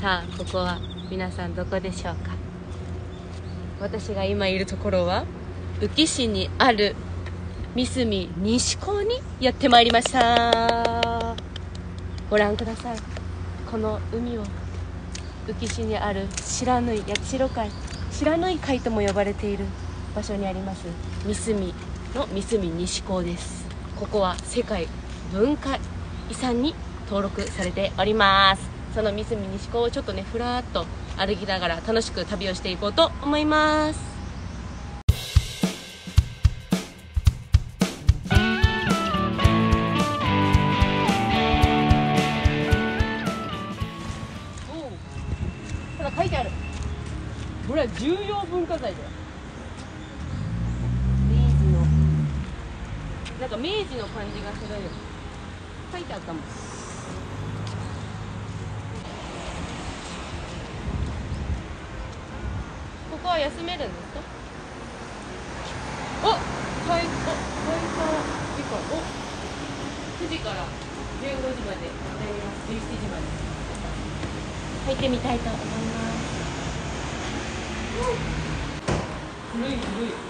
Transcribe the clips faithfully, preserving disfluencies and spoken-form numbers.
さあここは皆さんどこでしょうか。私が今いるところは宇城市にある三隅西港にやってまいりました。ご覧ください、この海を。宇城市にある不知火八代海、不知火海とも呼ばれている場所にあります三隅の三隅西港です。ここは世界文化遺産に登録されております。その三隅西港をちょっとねふらっと歩きながら楽しく旅をしていこうと思います。ほら書いてある、これは重要文化財だよ。明治のなんか明治の感じがするよ。書いてあったもん。ここは休めるんですか？お、開開開時間、お、くじからじゅうごじまでやります。じゅうしちじまで入ってみたいと思います。古い古い。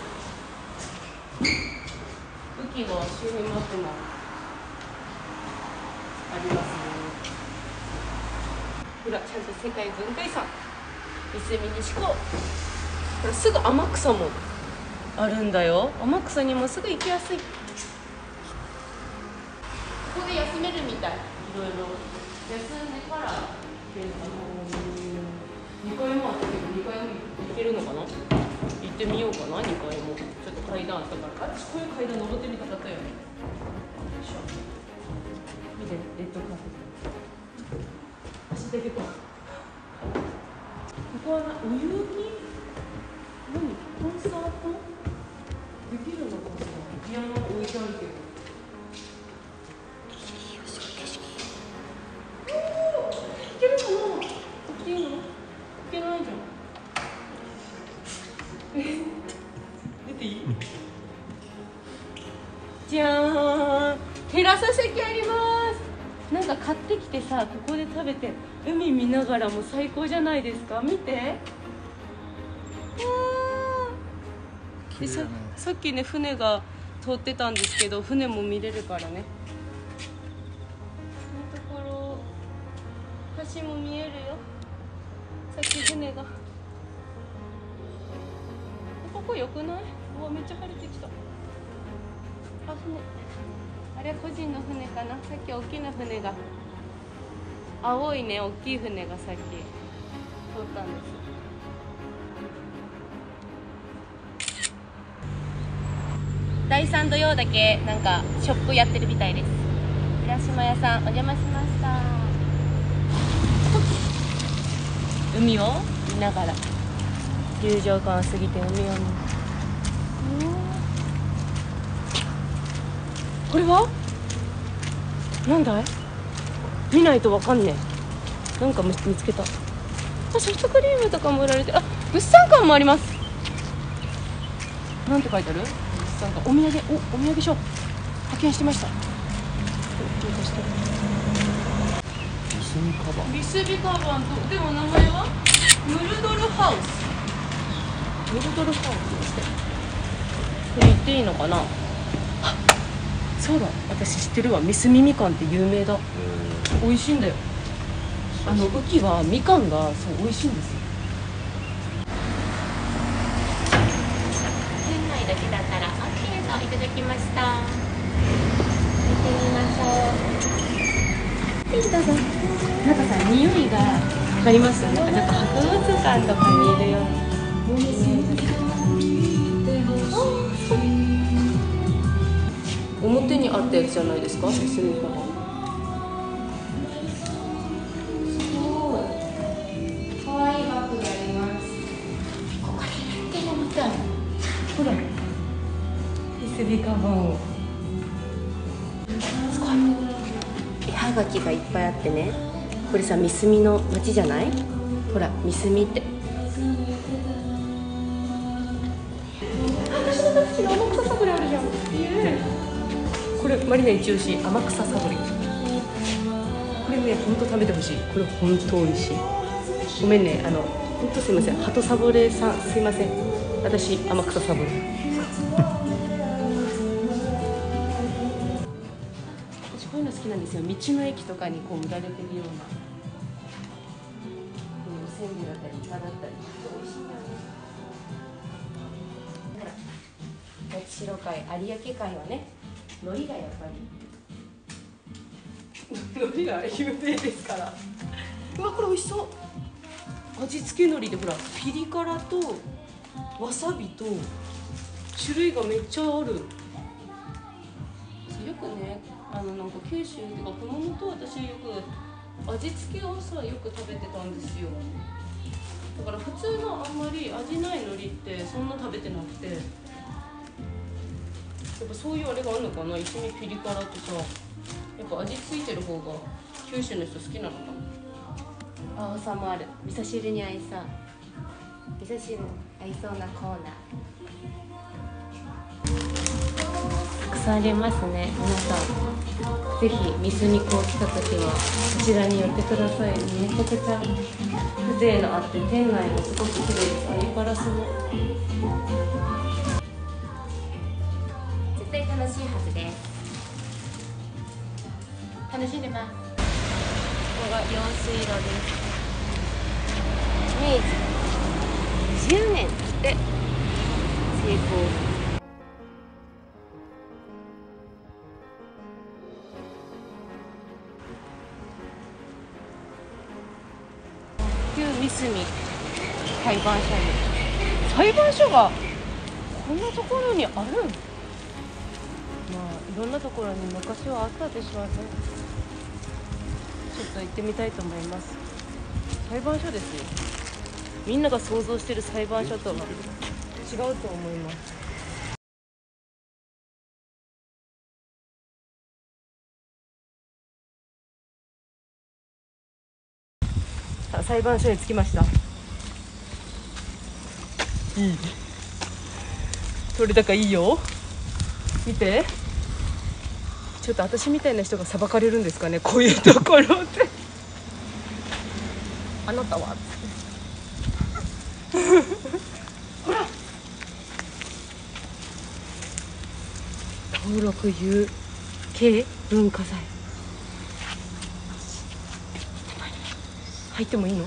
雨季の周辺マップもありますね。ほら、ちゃんと世界文化遺産三隅西港。これすぐ天草もあるんだよ。天草にもすぐ行きやすい。ここで休めるみたい。いろいろ休んでからにかいもあったけどにかいも行けるのかな。行ってみようかな。にかいもちょっと階段あったから、あっちこういう階段登ってみたかったよね。見て、レッドカーペット足だけこう。ここはお遊戯、何コンサートできるのかしら。ピアノ置いてあるけど。おお、いけるかな。いけるの？いけないじゃん。出ていい？じゃーん、テラス席あります。なんか買ってきてさ、ここで食べて海見ながらも最高じゃないですか。見て。で さ, さっきね船が通ってたんですけど、船も見れるからね。このところ橋も見えるよ。さっき船が。ここ良くない？うわ、めっちゃ晴れてきた。あ、船、あれ個人の船かな。さっき大きな船が、青いね大きい船がさっき通ったんです。だいさん土曜だけなんかショップやってるみたいです。浦島屋さんお邪魔しました。海を見ながら流浄感を過ぎて海を見る。これはなんだい？見ないとわかんねえ。なんか見つけた。あ、ソフトクリームとかも売られてる。あ、物産館もあります。なんて書いてある？なんかお土産、お、お土産ショップ発見してました。ミスビカバン。ミスビカバンと、でも名前はムルドルハウス。ムルドルハウスですね。これ言っていいのかな。あ、そうだ、私知ってるわ。ミスミみかんって有名だ。美味しいんだよ。あの雨季はみかんがそう美味しいんですよ。店内だけだったらいただきました。見てみましょう。はい、どうぞ。なんかさ、匂いがわかります？なんか、なんか博物館とかにいるような。表にあったやつじゃないですか？ミスミカバン。すごい。可愛いバッグがあります。ここに入ってるみたい。ほら。ミスビカバンをすごい絵はがきがいっぱいあってね。これさ、三隅の町じゃない？ほら、三隅って。私の大好きな天草サブレあるじゃん。これマリナ一押し、天草サブレ。これね、ほんと食べてほしい。これほんと美味しい。 ごめんね、あの本当すいません、鳩サブレーさんすいません、私天草サブレー私こういうの好きなんですよ。道の駅とかにこう売られてるような、うん、せんべいだったりイカだったり美味しいんだよね。八代海、有明海はね、海苔がやっぱり海苔が有名ですから。うわ、これ美味しそう。味付け海苔でほら、ピリ辛とわさびと種類がめっちゃある。よくね、あのなんか九州っていうか熊本、私よく味付けをさよく食べてたんですよ。だから普通のあんまり味ない海苔ってそんな食べてなくて、やっぱそういうあれがあるのかな。一味ピリ辛とさ、やっぱ味付いてる方が九州の人好きなのかな。青さもある。味噌汁に合いそう。味噌汁合いそうなコーナーたくさんありますね。皆さんぜひ三隅港来た時はこちらに寄ってください。めちゃくちゃ風情のあって店内もすごく綺麗です。あ、湯ガラスも絶対楽しいはずです。楽しんでます。ここが用水路です。明治じゅうねんで成功。旧三隅裁判所に、裁判所がこんなところにある。まあいろんなところに昔はあったでしょうね。ちょっと行ってみたいと思います。裁判所ですよ。みんなが想像している裁判所とは違うと思います。さあ、裁判所に着きました。いい。取れ高いいよ。見て。ちょっと私みたいな人が裁かれるんですかね、こういうところって。あなたはほら、登録有形文化財。入ってもいいの？ち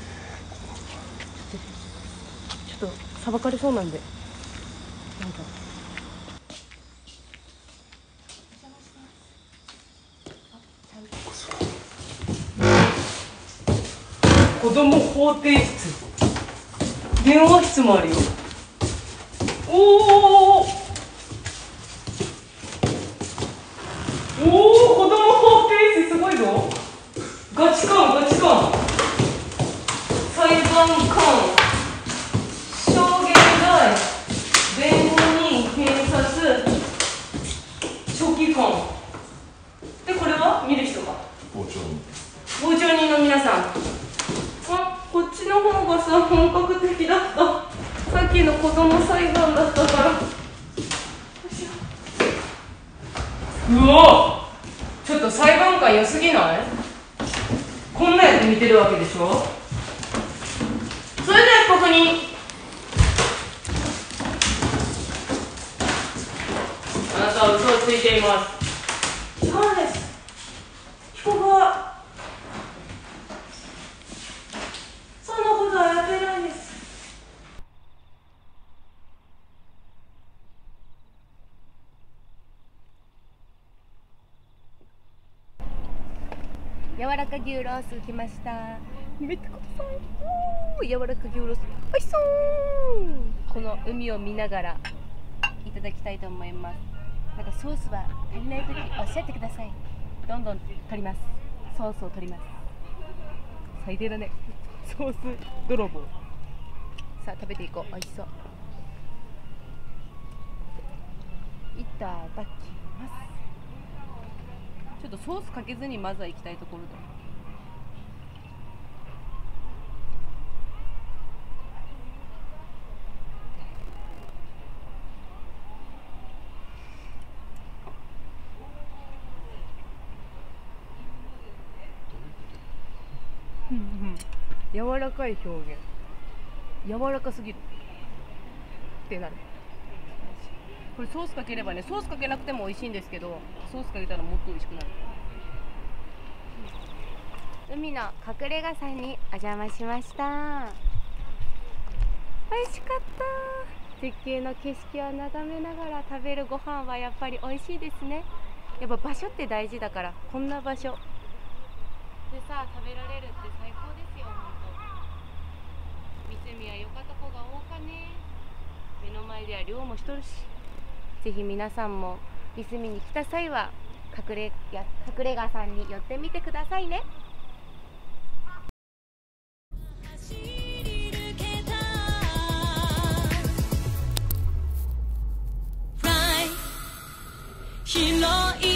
ょっと裁かれそうなんで、なんか子供法廷室、電話室もあるよ。おおおお、子供法廷室すごいぞ。ガチ感ガチ感。裁判官、証言台、弁護人、検察、書記官で、これは見る人か、傍聴人。傍聴人の皆さん。あ、こっちの方がさ本格的だった。さっきの子供裁判だったから。うわ、ちょっと裁判官良すぎない？こんなやつ見てるわけでしょ。それでは被告人、あなたは嘘をついています。違うんです。被告はそんなことはやってないんです。柔らか牛ロース来ました。見てください。おー、柔らか牛ロースおいしそう。この海を見ながらいただきたいと思います。なんかソースは足りないときおっしゃってください。どんどん取ります。ソースを取ります。最低だね、ソース泥棒。さあ食べていこう。おいしそう。いただきます。ちょっとソースかけずにまずは行きたいところだ。 柔らかい表現、柔らかすぎるってなる。これソースかければね、ソースかけなくても美味しいんですけど、ソースかけたらもっと美味しくなる。海の隠れ家さんにお邪魔しました。美味しかった。絶景の景色を眺めながら食べるご飯はやっぱり美味しいですね。やっぱ場所って大事だから、こんな場所でさ食べられるって最高ですよ。ほんと三角は良かった子が多かね。目の前では漁もしとるし、ぜひ皆さんも三角に来た際は隠れや隠れ家さんに寄ってみてくださいね。広い